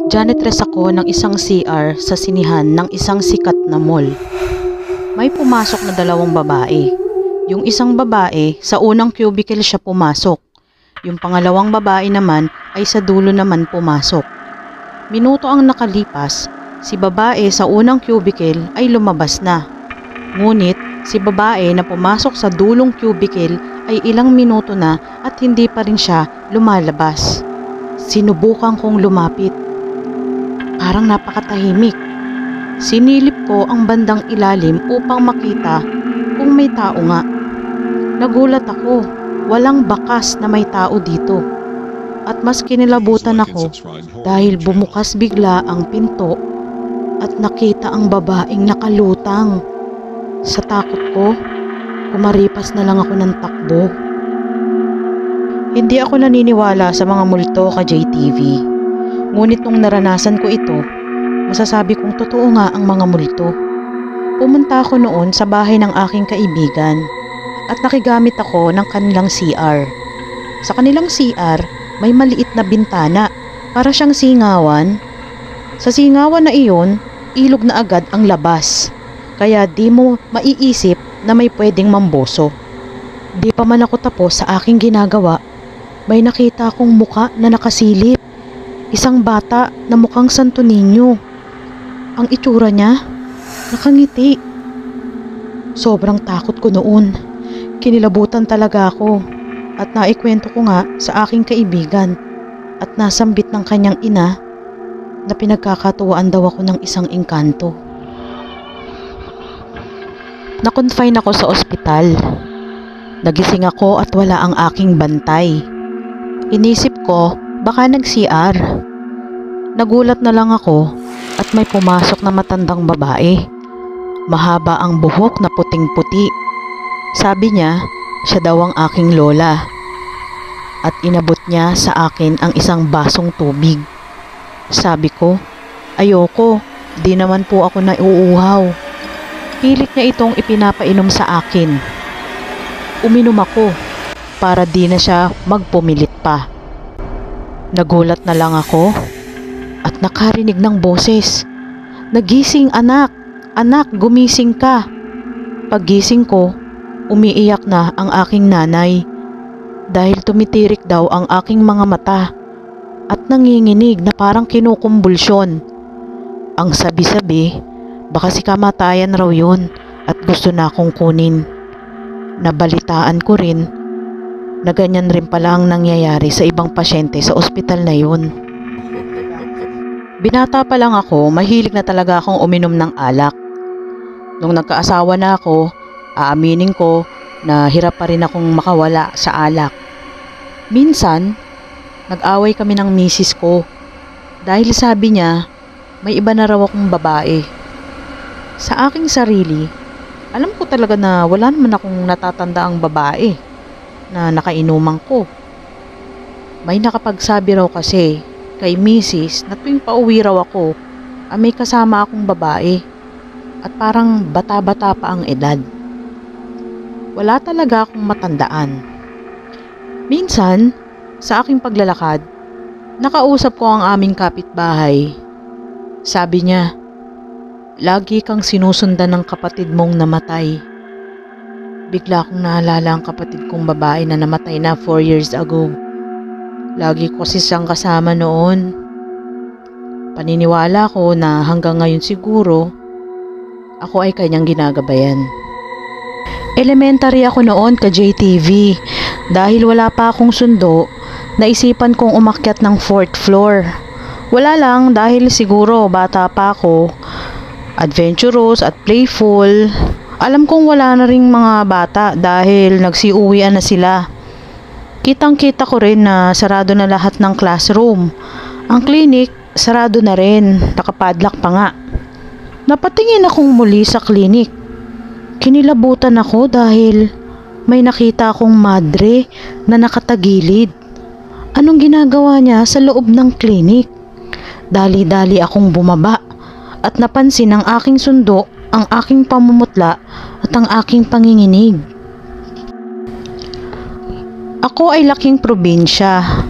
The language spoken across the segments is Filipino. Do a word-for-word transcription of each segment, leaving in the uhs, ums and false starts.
Janitress ako ng isang C R sa sinihan ng isang sikat na mall. May pumasok na dalawang babae. Yung isang babae, sa unang cubicle siya pumasok. Yung pangalawang babae naman ay sa dulo naman pumasok. Minuto ang nakalipas, si babae sa unang cubicle ay lumabas na. Ngunit si babae na pumasok sa dulong cubicle ay ilang minuto na at hindi pa rin siya lumalabas. Sinubukan kong lumapit. Parang napakatahimik. Sinilip ko ang bandang ilalim upang makita kung may tao nga. Nagulat ako, walang bakas na may tao dito. At mas kinilabutan ako dahil bumukas bigla ang pinto at nakita ang babaeng nakalutang. Sa takot ko, kumaripas na lang ako ng takbo. Hindi ako naniniwala sa mga multo ka J T V. Ngunit nung naranasan ko ito, masasabi kong totoo nga ang mga multo. Pumunta ako noon sa bahay ng aking kaibigan at nakigamit ako ng kanilang C R. Sa kanilang C R, may maliit na bintana para siyang singawan. Sa singawan na iyon, ilog na agad ang labas. Kaya di mo maiisip na may pwedeng mamboso. Di pa man ako tapos sa aking ginagawa, may nakita akong muka na nakasilip. Isang bata na mukhang Santo Niño. Ang itsura niya, nakangiti. Sobrang takot ko noon. Kinilabutan talaga ako at naikwento ko nga sa aking kaibigan at nasambit ng kanyang ina na pinagkakatuwaan daw ako ng isang engkanto. Na-confine ako sa ospital. Nagising ako at wala ang aking bantay. Inisip ko, baka nag-C R. Nagulat na lang ako at may pumasok na matandang babae. Mahaba ang buhok na puting-puti. Sabi niya, siya daw ang aking lola. At inabot niya sa akin ang isang basong tubig. Sabi ko, ayoko, di naman po ako nauuhaw. Pilit niya itong ipinapainom sa akin. Uminom ako para di na siya magpumilit pa. Nagulat na lang ako at nakarinig ng boses. Nagising anak, anak gumising ka. Paggising ko, umiiyak na ang aking nanay dahil tumitirik daw ang aking mga mata at nanginginig na parang kinukumbulsyon. Ang sabi-sabi, baka si kamatayan raw yun at gusto na akong kunin. Nabalitaan ko rin na ganyan rin pala ang nangyayari sa ibang pasyente sa ospital na yun. Binata pa lang ako, mahilig na talaga akong uminom ng alak. Nung nagkaasawa na ako, aaminin ko na hirap pa rin akong makawala sa alak. Minsan, nag-away kami ng misis ko dahil sabi niya may iba na raw akong babae. Sa aking sarili, alam ko talaga na wala naman akong natatanda ang babae na nakainuman ko. May nakapagsabi raw kasi kay misis na tuwing pauwi raw ako, ah, may kasama akong babae at parang bata-bata pa ang edad. Wala talaga akong matandaan. Minsan, sa aking paglalakad, nakausap ko ang aming kapitbahay. Sabi niya, lagi kang sinusundan ng kapatid mong namatay. Bigla akong naalala ang kapatid kong babae na namatay na four years ago. Lagi ko kasi siyang kasama noon. Paniniwala ko na hanggang ngayon siguro, ako ay kanyang ginagabayan. Elementary ako noon ka J T V. Dahil wala pa akong sundo, naisipan kong umakyat ng fourth floor. Wala lang dahil siguro bata pa ako, adventurous at playful. Alam kong wala na ring mga bata dahil nagsiuwian na sila. Kitang-kita ko rin na sarado na lahat ng classroom. Ang clinic, sarado na rin, nakapadlock pa nga. Napatingin akong muli sa clinic. Kinilabutan ako dahil may nakita akong madre na nakatagilid. Anong ginagawa niya sa loob ng clinic? Dali-dali akong bumaba at napansin ng aking sundo ang aking pamumutla at ang aking panginginig. Ako ay laking probinsya.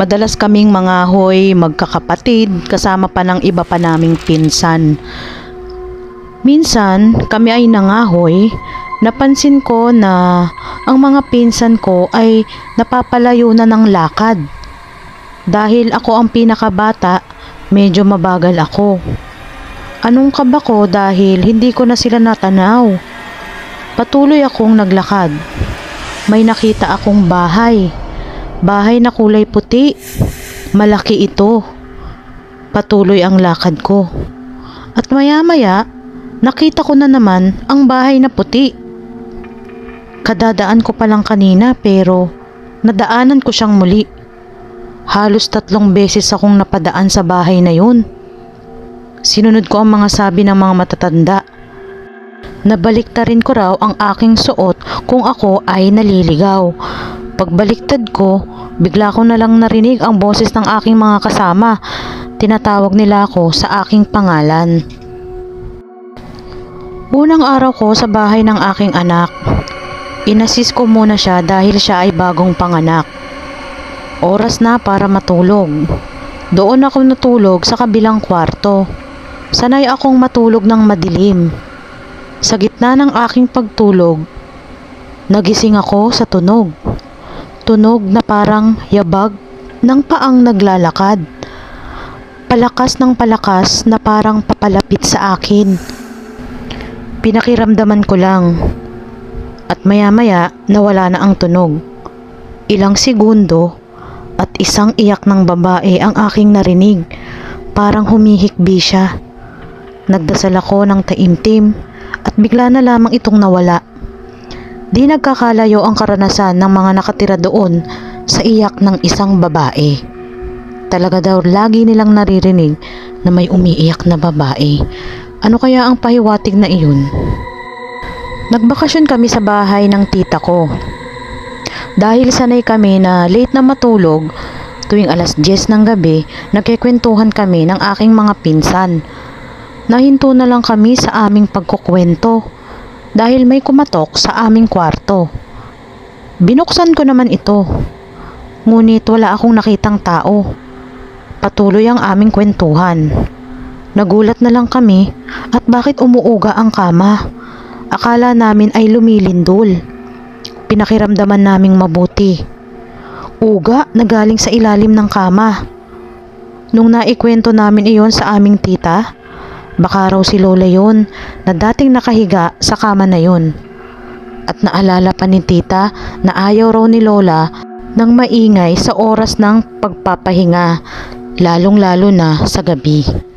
Madalas kaming mangahoy, magkakapatid, kasama pa ng iba pa naming pinsan. Minsan, kami ay nangahoy, napansin ko na ang mga pinsan ko ay napapalayo na ng lakad. Dahil ako ang pinakabata, medyo mabagal ako. Anong kaba ko dahil hindi ko na sila natanaw. Patuloy akong naglakad. May nakita akong bahay. Bahay na kulay puti. Malaki ito. Patuloy ang lakad ko. At maya-maya, nakita ko na naman ang bahay na puti. Kadadaan ko pa lang kanina pero nadaanan ko siyang muli. Halos tatlong beses akong napadaan sa bahay na yun. Sinunod ko ang mga sabi ng mga matatanda. Nabaliktarin ko raw ang aking suot kung ako ay naliligaw. Pagbaliktad ko, bigla ko na lang narinig ang boses ng aking mga kasama. Tinatawag nila ako sa aking pangalan. Unang araw ko sa bahay ng aking anak. Inassist ko muna siya dahil siya ay bagong panganak. Oras na para matulog. Doon ako natulog sa kabilang kwarto. Sanay akong matulog ng madilim. Sa gitna ng aking pagtulog, nagising ako sa tunog. Tunog na parang yabag ng paang naglalakad. Palakas ng palakas na parang papalapit sa akin. Pinakiramdaman ko lang. At maya-maya nawala na ang tunog. Ilang segundo at isang iyak ng babae ang aking narinig. Parang humihikbi siya. Nagdasal ako ng taimtim at bigla na lamang itong nawala. Di nagkakalayo ang karanasan ng mga nakatira doon sa iyak ng isang babae. Talaga daw lagi nilang naririnig na may umiiyak na babae. Ano kaya ang pahiwatig na iyon? Nagbakasyon kami sa bahay ng tita ko. Dahil sanay kami na late na matulog, tuwing alas diyes ng gabi, nagkikwentuhan kami ng aking mga pinsan. Nahinto na lang kami sa aming pagkukwento dahil may kumatok sa aming kwarto. Binuksan ko naman ito, ngunit wala akong nakitang tao. Patuloy ang aming kwentuhan. Nagulat na lang kami at bakit umuuga ang kama. Akala namin ay lumilindol. Pinakiramdaman naming mabuti. Uga na galing sa ilalim ng kama. Nung naikwento namin iyon sa aming tita, baka raw si Lola yon na dating nakahiga sa kama na yon. At naalala pa ni tita na ayaw raw ni Lola ng maingay sa oras ng pagpapahinga, lalong lalo na sa gabi.